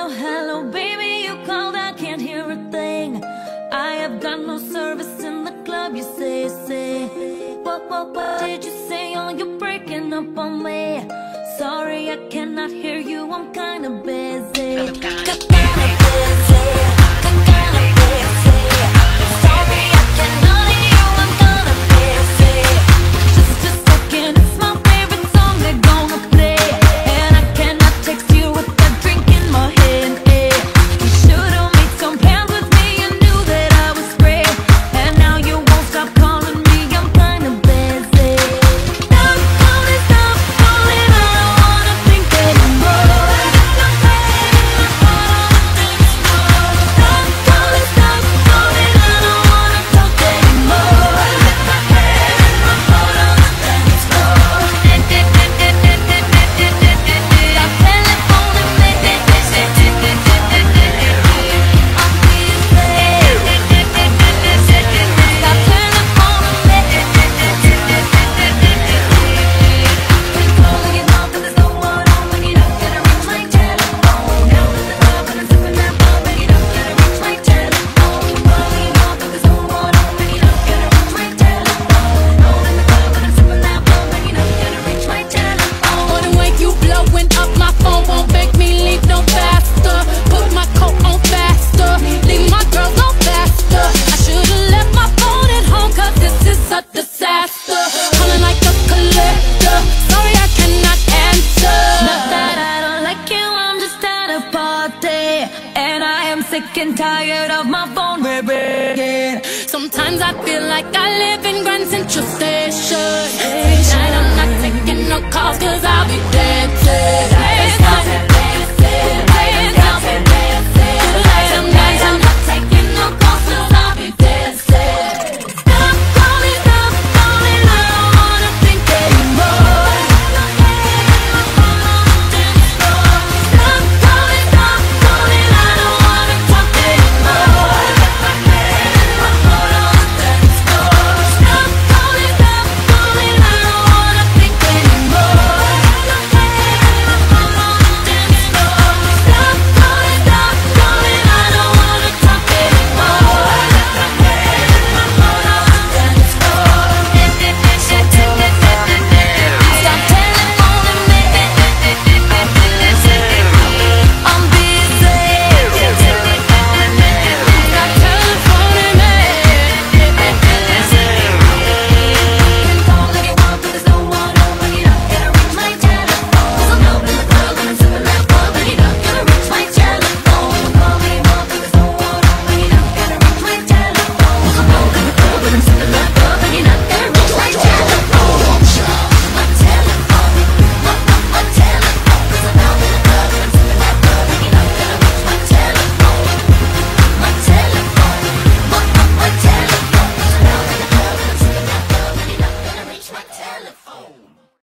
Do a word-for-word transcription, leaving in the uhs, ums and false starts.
hello, baby, you called, I can't hear a thing. I have got no service in the club, you say, say. What, what, what did you say? Oh, you're breaking up on me. Sorry, I cannot hear you, I'm kinda busy. I'm kinda busy. Sick and tired of my phone ringing. Sometimes I feel like I live in Grand Central Station. Tonight I'm not taking no calls, cause I'll be